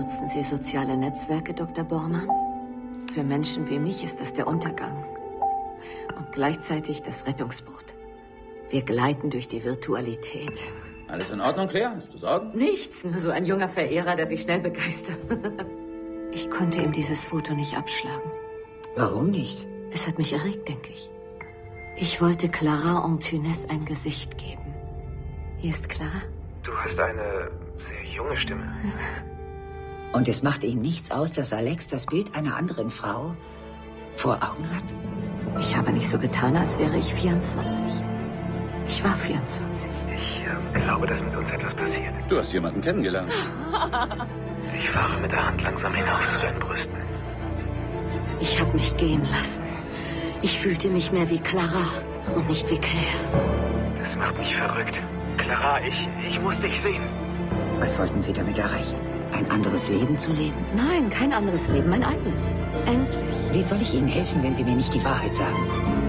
Nutzen Sie soziale Netzwerke, Dr. Bormann? Für Menschen wie mich ist das der Untergang. Und gleichzeitig das Rettungsboot. Wir gleiten durch die Virtualität. Alles in Ordnung, Claire? Hast du Sorgen? Nichts, nur so ein junger Verehrer, der sich schnell begeistert. Ich konnte ihm dieses Foto nicht abschlagen. Warum nicht? Es hat mich erregt, denke ich. Ich wollte Clara Antunes ein Gesicht geben. Hier ist Clara. Du hast eine sehr junge Stimme. Und es macht Ihnen nichts aus, dass Alex das Bild einer anderen Frau vor Augen hat? Ich habe nicht so getan, als wäre ich 24. Ich war 24. Ich glaube, dass mit uns etwas passiert. Du hast jemanden kennengelernt. Ich fahre mit der Hand langsam hinauf zu deinen Brüsten. Ich habe mich gehen lassen. Ich fühlte mich mehr wie Clara und nicht wie Claire. Das macht mich verrückt. Clara, ich muss dich sehen. Was wollten Sie damit erreichen? Ein anderes Leben zu leben? Nein, kein anderes Leben, mein eigenes. Endlich. Wie soll ich Ihnen helfen, wenn Sie mir nicht die Wahrheit sagen?